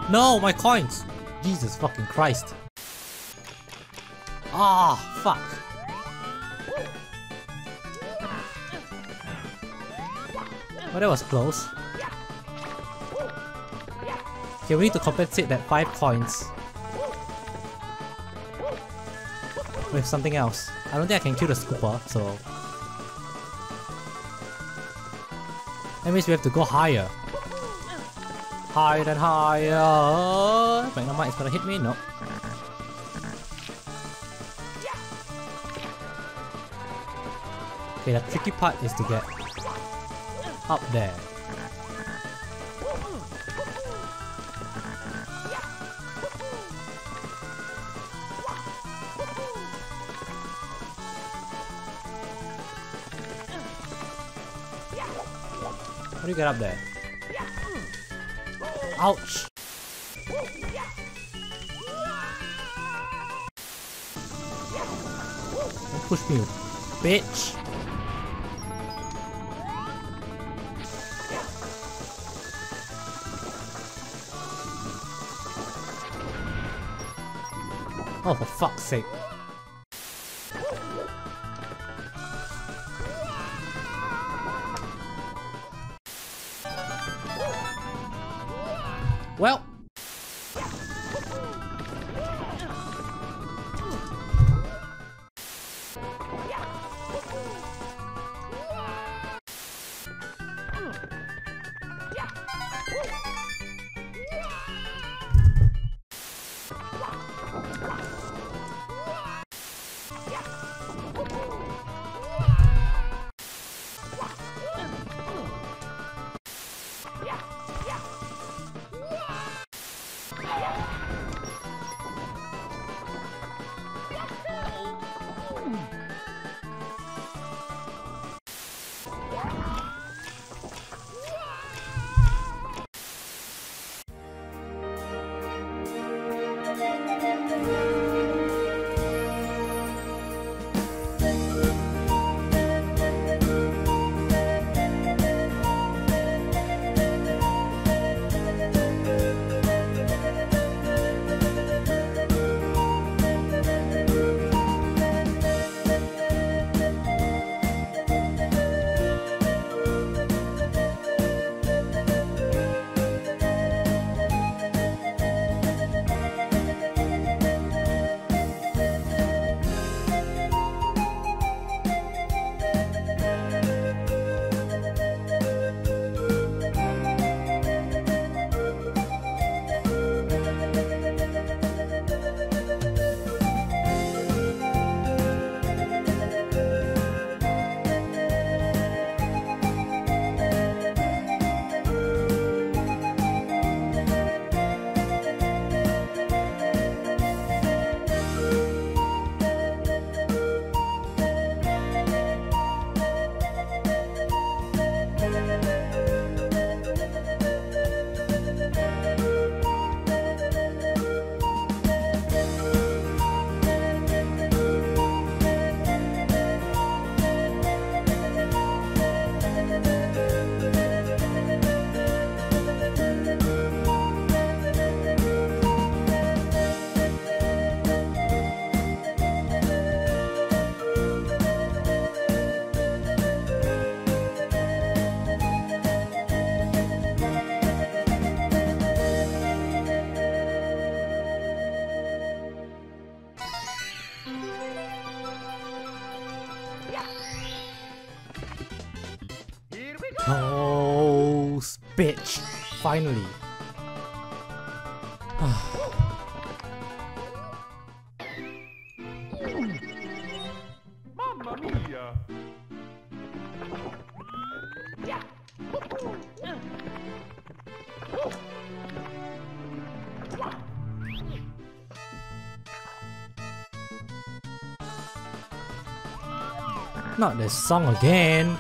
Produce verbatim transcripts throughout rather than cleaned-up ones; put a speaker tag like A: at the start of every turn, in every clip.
A: No, my coins! Jesus fucking Christ. Ah, fuck. Well, that was close. Okay, we need to compensate that five coins with something else. I don't think I can kill the scooper, so... That means we have to go higher. Higher and higher! Magnemite is gonna hit me? Nope. Okay, the tricky part is to get up there. How do you get up there? Ouch! Don't push me, you bitch! Oh, for fuck's sake. Well. Oh, bitch! Finally.
B: Mamma mia!
A: Not this song again.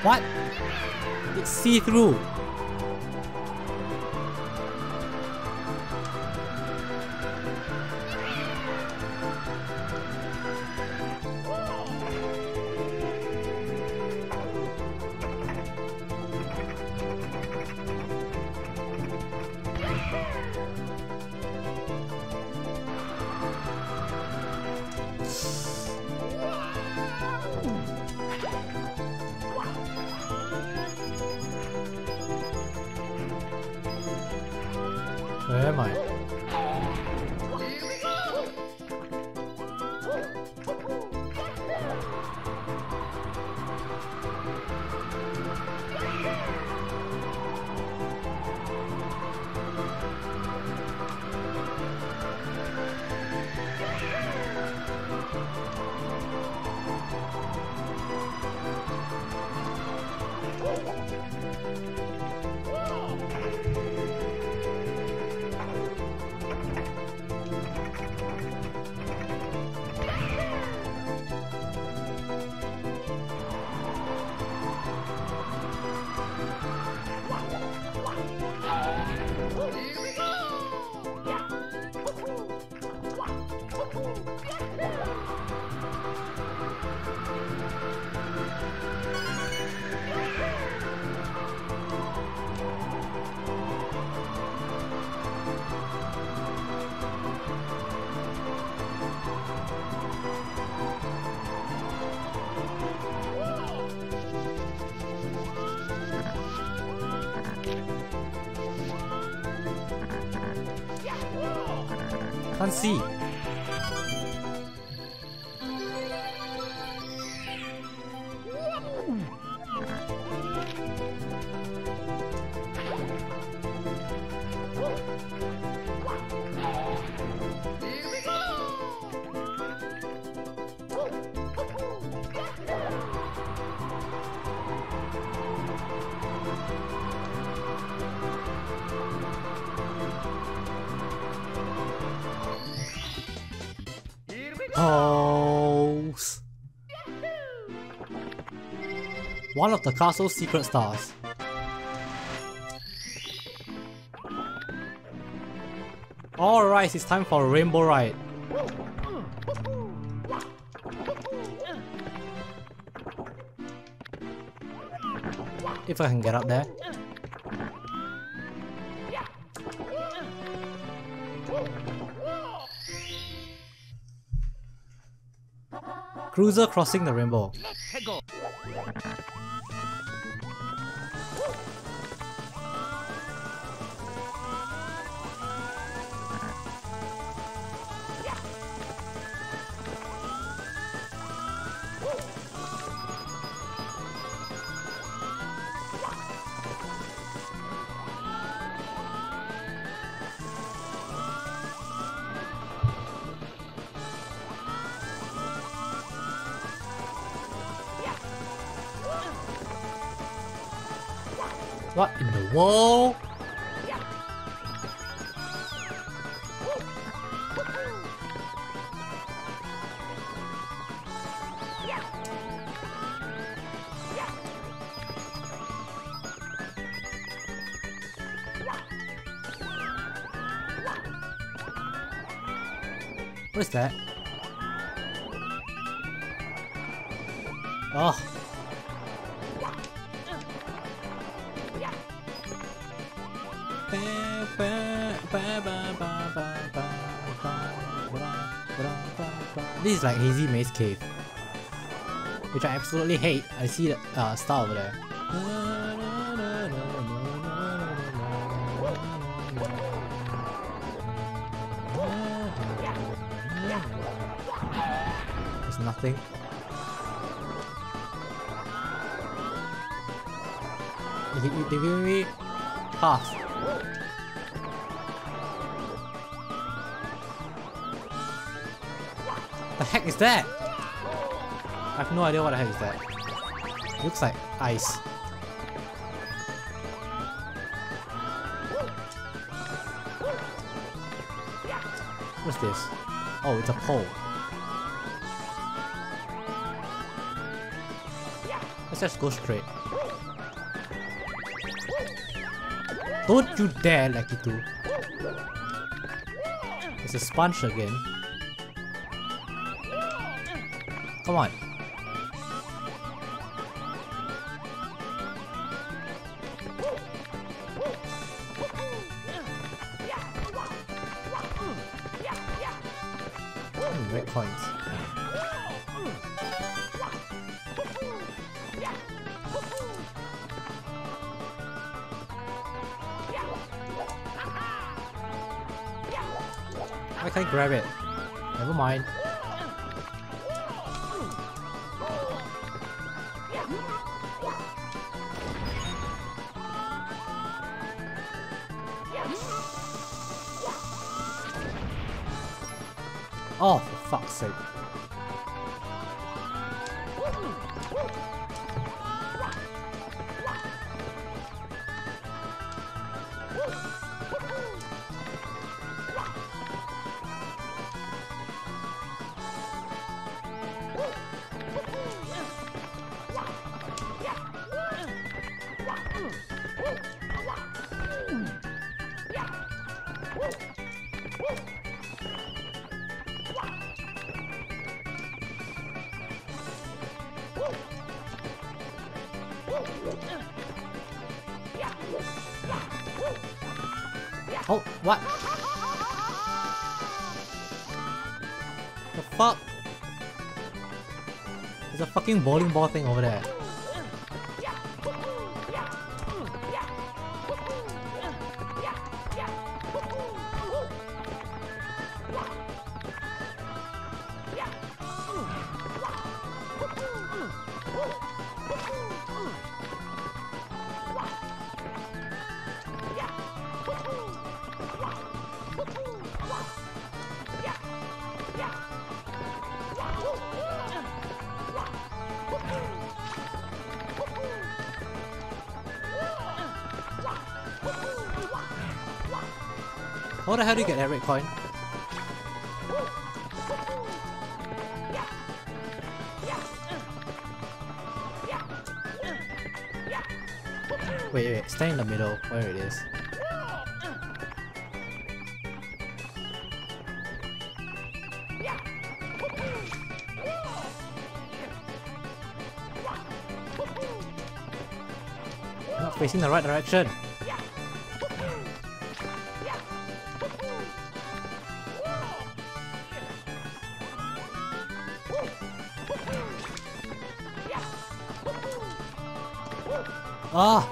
A: What? It's see-through. Where am I? Can't see. Holes. One of the castle's secret stars. Alright, it's time for a rainbow ride. If I can get up there. Cruiser crossing the rainbow. What in the world? What is that? Oh. This is like Hazy Maze Cave, which I absolutely hate. I see the uh, star over there. There's nothing. They give me path. The heck is that? I have no idea what the heck is that. It looks like ice. What's this? Oh, it's a pole. Let's just go straight. Don't you dare, Lucky two. It's a sponge again. Come on. Hmm, red coins. I can't grab it. Never mind. Oh, for fuck's sake. Oh, what? The fuck? There's a fucking bowling ball thing over there. How the hell do you get that red coin? Wait, wait, stay in the middle, where it is. Not facing the right direction. Ah!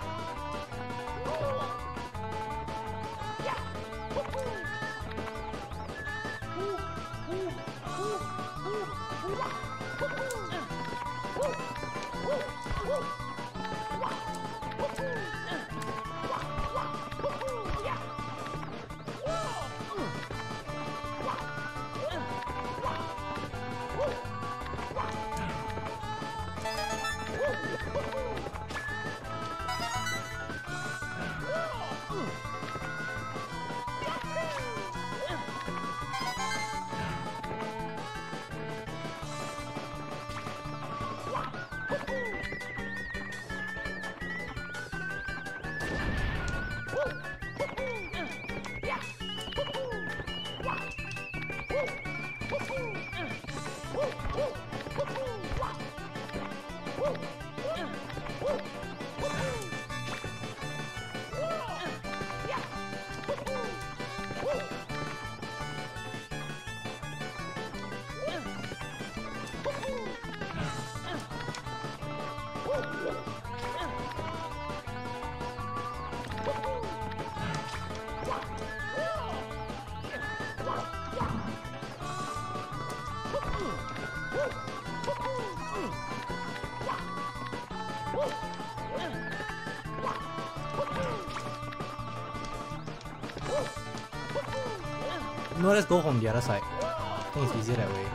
A: No, let's go from the other side. I think it's easier that way.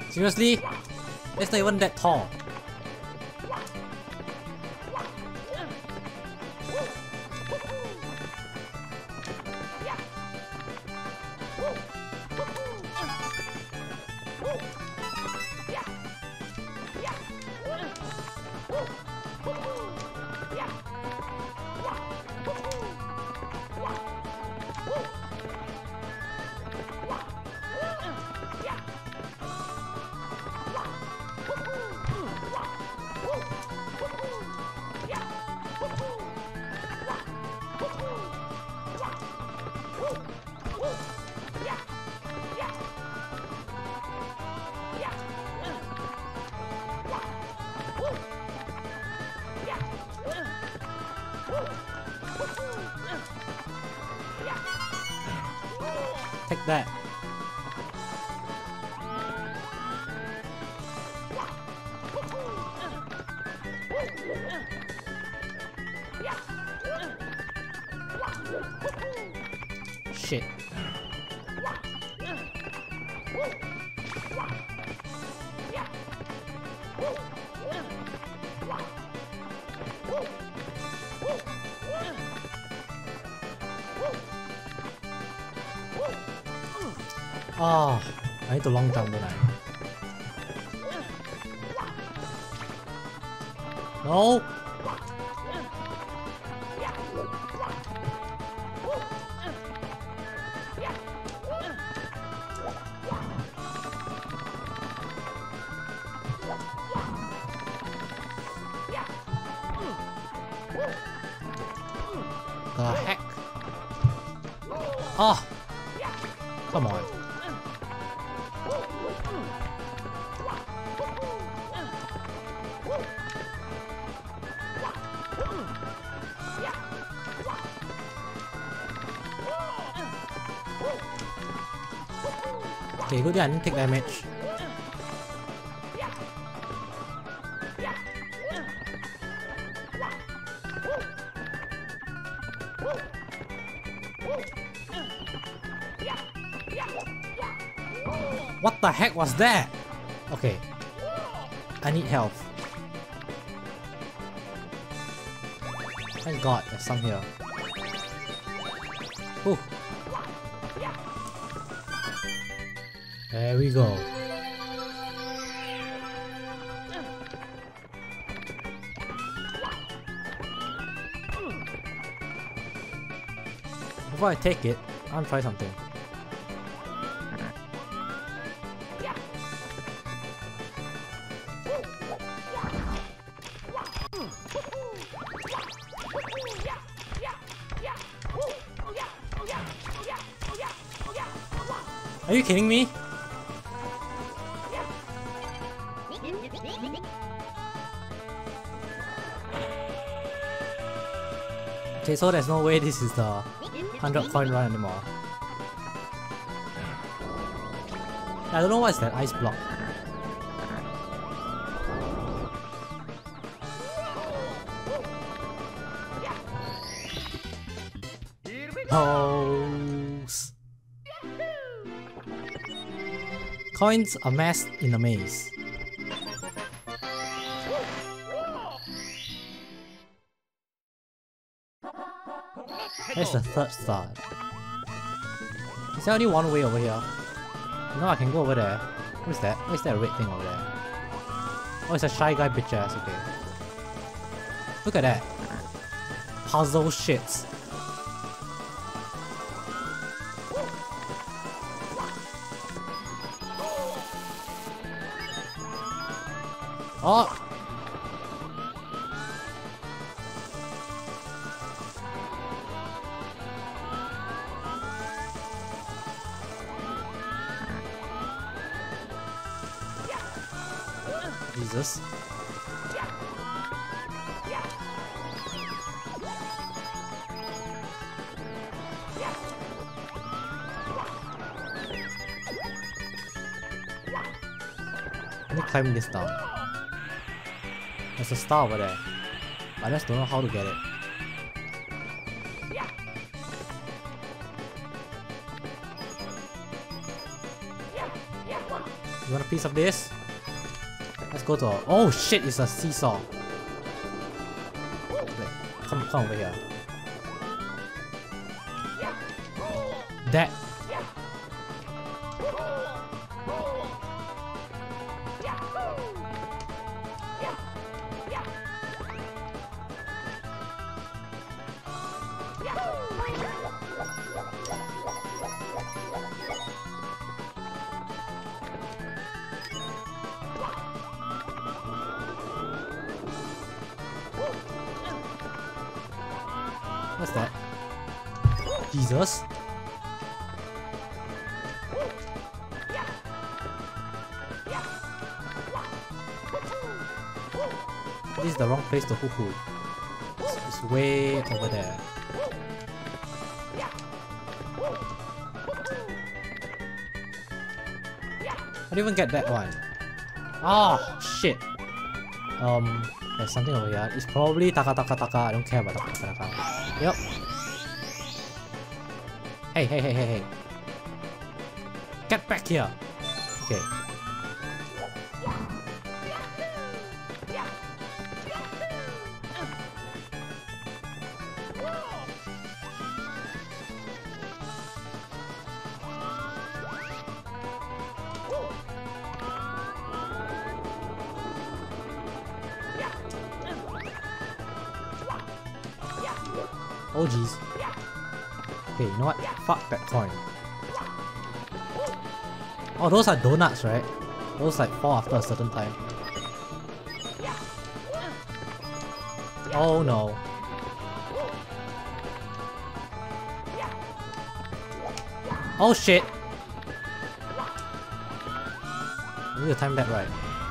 A: Seriously? It's not even that tall. Take that. Shit. Oh, I need to long jump, don't I? No! The heck? Oh! Come on. Okay, good thing I didn't take damage. What the heck was that? Okay. I need health. Thank God, there's some here. Whew. There we go. Before I take it, I want to try something. Are you kidding me? Okay, so there's no way this is the one hundred coin run anymore. I don't know what's that ice block. Pose. Coins amassed in a maze. That's the third star. Is there only one way over here? No, I can go over there. What is that? What is that red thing over there? Oh, it's a Shy Guy bitch ass, okay. Look at that. Puzzle shits. Oh! Jesus. Let me climb this down. There's a star over there. I just don't know how to get it. You want a piece of this? Let's go to a, oh shit, it's a seesaw. Wait, come, come over here. That. What's that? Jesus? This is the wrong place to hoo-hoo. It's, it's way over there. How do you even get that one? Oh shit! Um, there's something over here. It's probably taka taka taka. I don't care about taka taka taka. Yep. Hey hey hey hey hey! Get back here! Okay. Oh jeez. Okay, you know what? Fuck that coin. Oh, those are donuts, right? Those like fall after a certain time. Oh no. Oh shit! I need to time that right.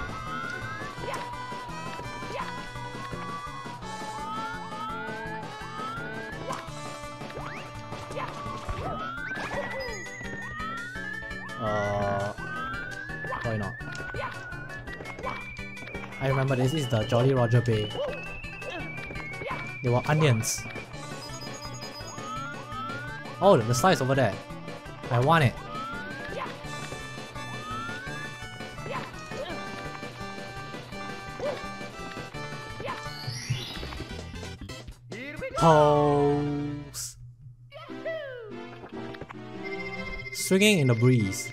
A: Uh, why not? I remember this is the Jolly Roger Bay. They were onions. Oh, the slice over there. I want it. Pose. Swinging in the breeze.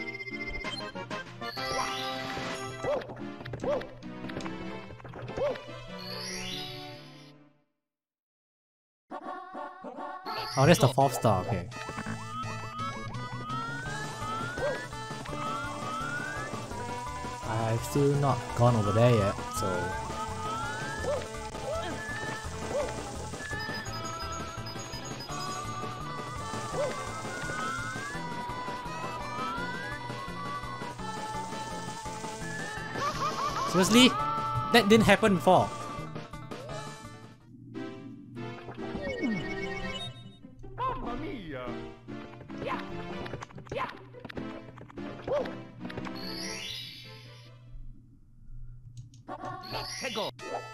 A: Oh, that's the fourth star, okay. I've still not gone over there yet, so... Seriously? That didn't happen before.
B: Mamma mia! Go.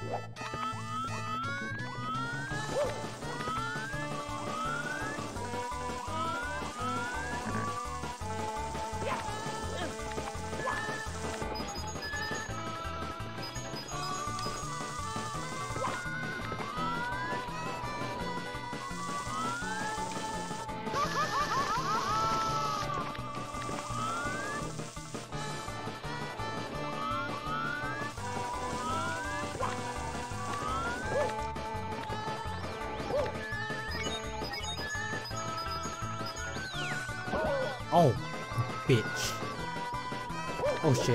A: Oh, bitch. Oh shit.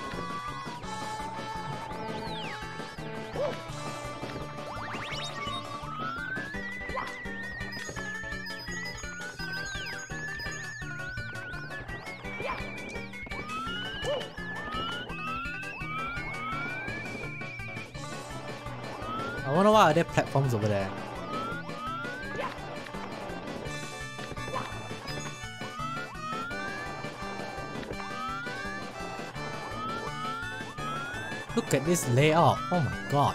A: I wonder why are there platforms over there. Look at this layout, oh my god.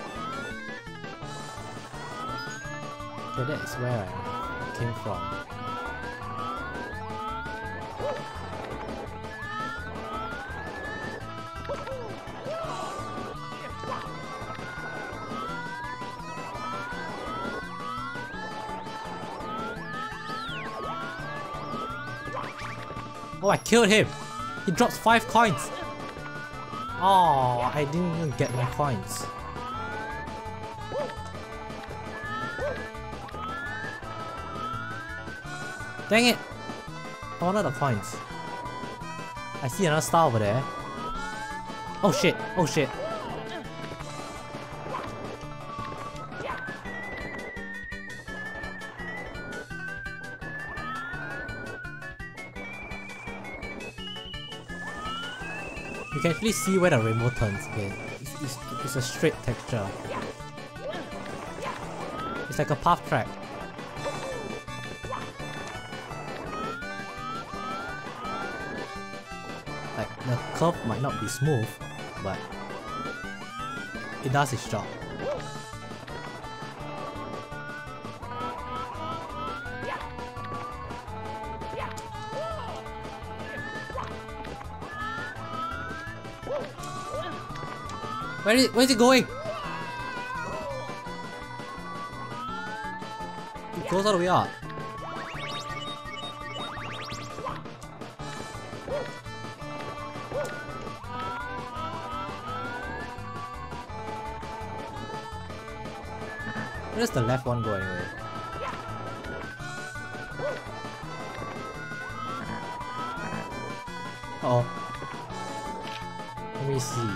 A: Okay, that is where I came from. Oh, I killed him! He drops five coins! Oh, I didn't even get my coins. Dang it! I wanted the coins. I see another star over there. Oh shit! Oh shit! You can actually see where the rainbow turns. Okay, it's, it's, it's a straight texture. It's like a path track. Like the curve might not be smooth, but it does its job. Where is, where is it going? It goes all the way up. Where does the left one go anyway? Uh oh. Let me see.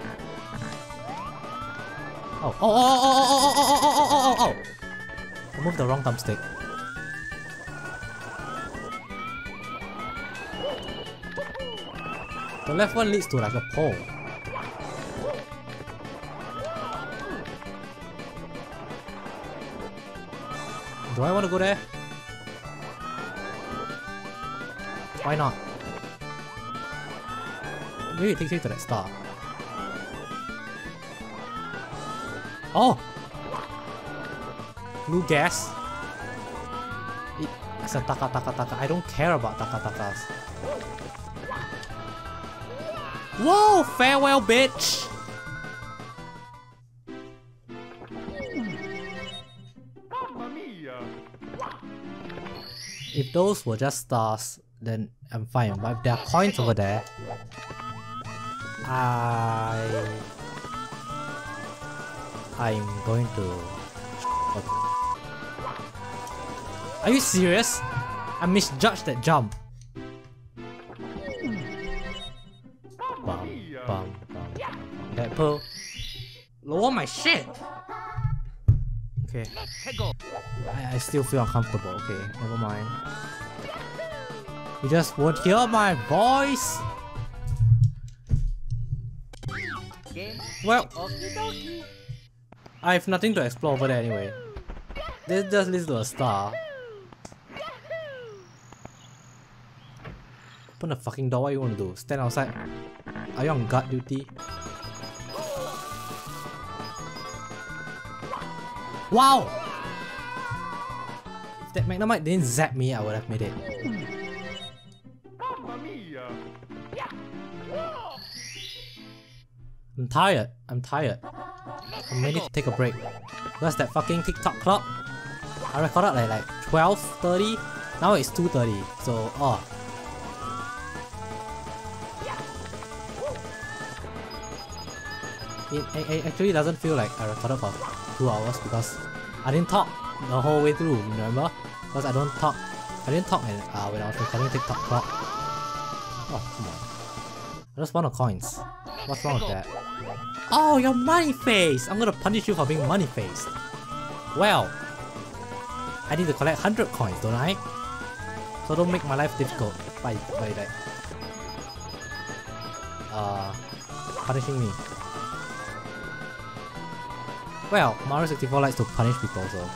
A: Oh, oh, oh, oh, oh, oh, oh, oh, oh, oh, oh, oh! I moved the wrong thumbstick. The left one leads to like a pole. Do I want to go there? Why not? Maybe it takes me to that star. Oh! Blue gas? It, it's a taka taka taka. I don't care about taka takas. Whoa! Farewell, bitch! If those were just stars, then I'm fine. But if there are coins over there, I... I'm going to... Are you serious? I misjudged that jump. Bum, bum, bum. That pearl. Lower my shit! Okay. I, I still feel uncomfortable. Okay, never mind. You just won't hear my voice! Well... I have nothing to explore over there anyway. This just leads to a star. Open the fucking door, what you want to do? Stand outside? Are you on guard duty? Wow! If that Magnemite didn't zap me, I would have made it. I'm tired. I'm tired. I'm ready to take a break. Because that fucking TikTok clock, I recorded like, like twelve thirty. Now it's two thirty. So, oh. It, it, it actually doesn't feel like I recorded for two hours because I didn't talk the whole way through, remember? Because I don't talk. I didn't talk when, uh, when I was recording TikTok clock. Oh, come on. I just want the coins. What's wrong with that? Oh, you're money face! I'm gonna punish you for being money faced. Well, I need to collect one hundred coins, don't I? So don't make my life difficult by, by like, uh, punishing me. Well, Mario sixty-four likes to punish people, so.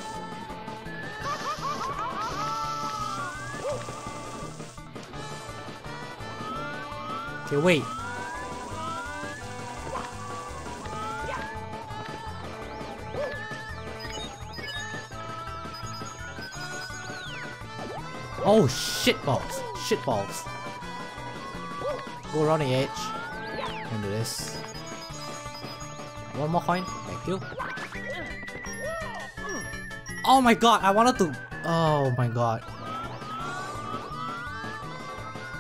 A: Okay, wait. Oh, shitballs! Shitballs! Go around the edge. And do this. One more coin. Thank you. Oh my god! I wanted to... Oh my god.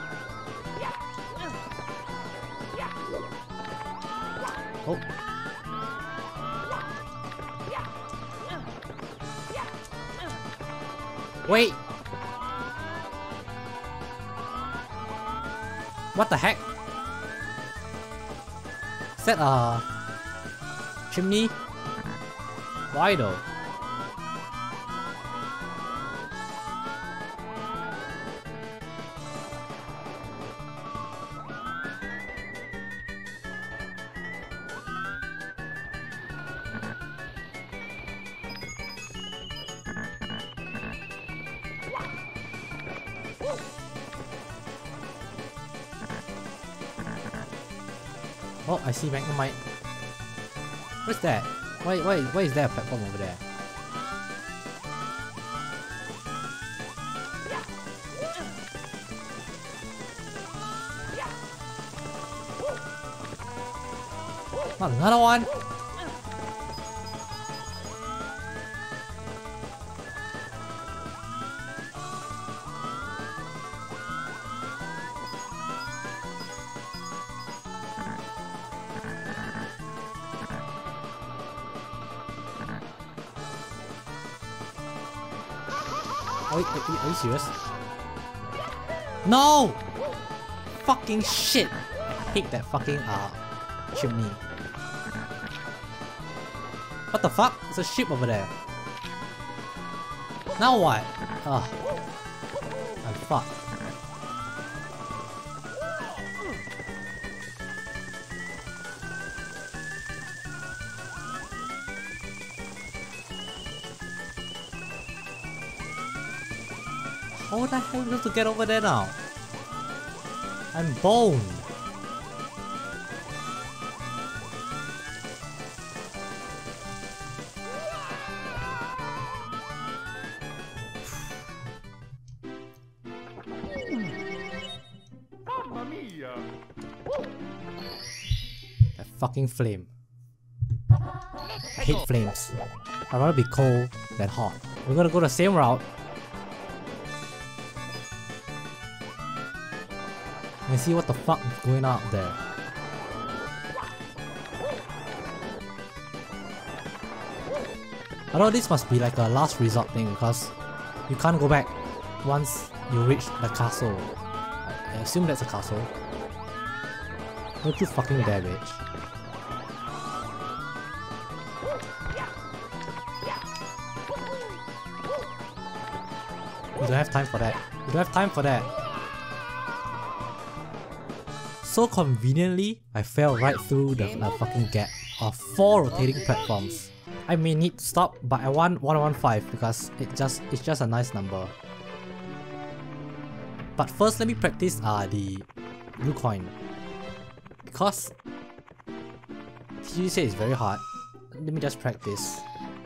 A: Oh. Wait! What the heck? Is that a chimney? Why though? Oh, I see Magnemite. What's that? Why, why, why is there a platform over there? Not another one? Are you, are you serious? No! Fucking shit! I hate that fucking uh chimney. What the fuck? There's a ship over there. Now what? Ugh. I'm fucked. How the hell am I supposed to get over there now? I'm boned.
B: Mamma mia!
A: That fucking flame. I hate flames. I'd rather be cold than hot. We're gonna go the same route. And see what the fuck is going on up there. Although this must be like a last resort thing because you can't go back once you reach the castle. I assume that's a castle. Don't you fucking dare, bitch. You don't have time for that. You don't have time for that. So conveniently, I fell right through the uh, fucking gap of four rotating platforms. I may need to stop, but I want one one five because it just it's just a nice number. But first, let me practice uh, the blue coin because T G said it's very hard. Let me just practice.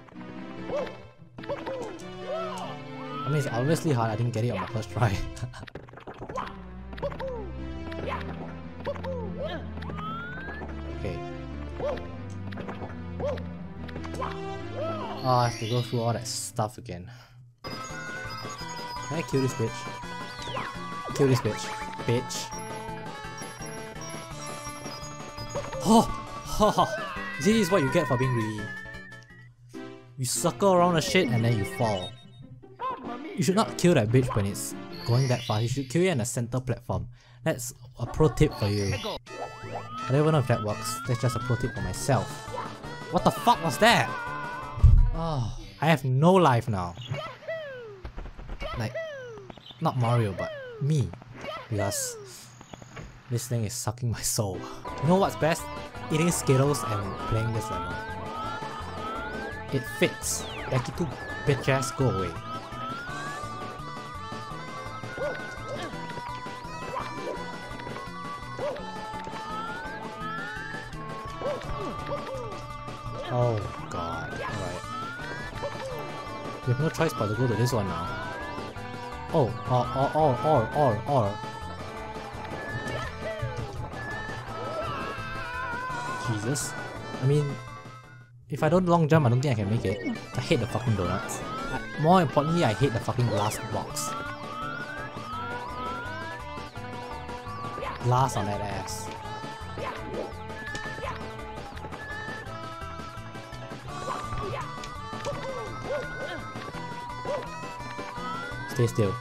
A: I mean, it's obviously hard. I didn't get it on my first try. Okay. Oh, I have to go through all that stuff again. Can I kill this bitch? Kill this bitch. Bitch. Oh! Oh! This is what you get for being greedy. You circle around the shit and then you fall. You should not kill that bitch when it's going that fast. You should kill it in a center platform. That's a pro tip for you. I don't even know if that works. That's just a pro tip for myself. What the fuck was that? Oh, I have no life now. Like, not Mario, but me. Because this thing is sucking my soul. You know what's best? Eating Skittles and playing this level. It fits. Like, you two bitch ass go away. Oh god, alright. We have no choice but to go to this one now. Oh, or, or, or, or, or, or. Jesus. I mean, if I don't long jump, I don't think I can make it. I hate the fucking donuts. I, more importantly, I hate the fucking last box. Last on that ass. Stay still.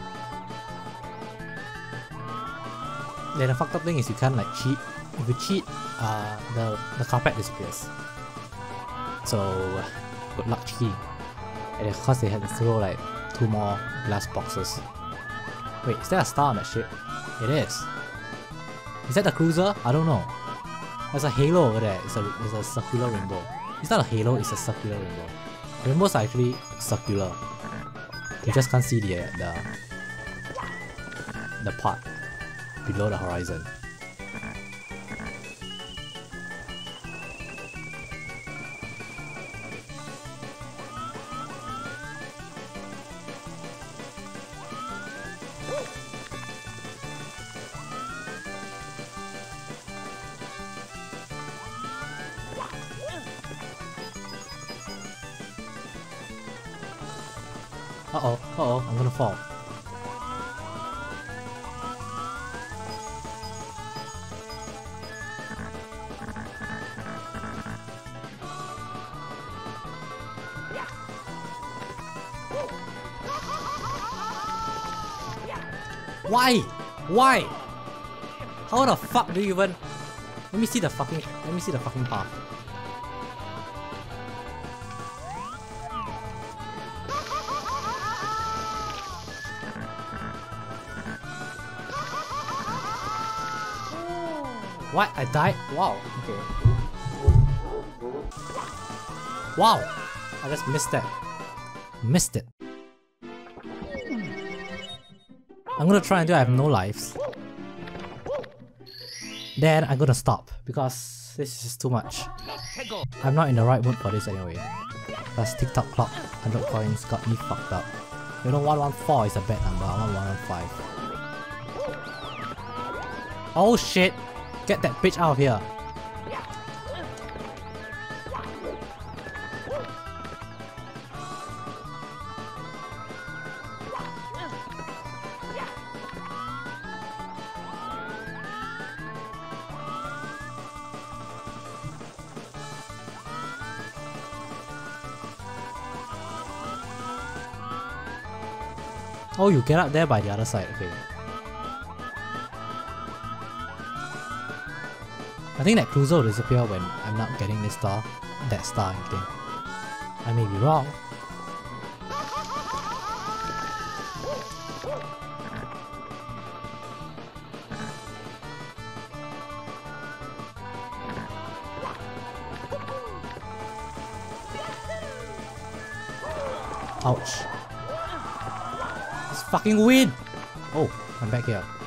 A: Then the fucked up thing is you can't like cheat. If you cheat, uh, the, the carpet disappears. So, good luck cheating. And of course they had to throw like two more glass boxes. Wait, is there a star on that ship? It is. Is that the cruiser? I don't know. There's a halo over there. It's a, it's a circular rainbow. It's not a halo, it's a circular rainbow. Rainbows are actually circular. You just can't see the, the, the part below the horizon. Uh-oh, uh-oh, I'm gonna fall. Why? Why? How the fuck do you even... Let me see the fucking... Let me see the fucking path. What? I died? Wow. Okay. Wow! I just missed that. Missed it. I'm gonna try until I have no lives. Then I'm gonna stop because this is too much. I'm not in the right mood for this anyway. Plus TikTok clock, one hundred coins got me fucked up. You know one one four is a bad number, I want one one five. Oh shit! Get that bitch out of here! Oh, you get up there by the other side, okay. I think that cruiser will disappear when I'm not getting this star, that star thing. I may be wrong. Ouch. Fucking win! Oh, I'm back here.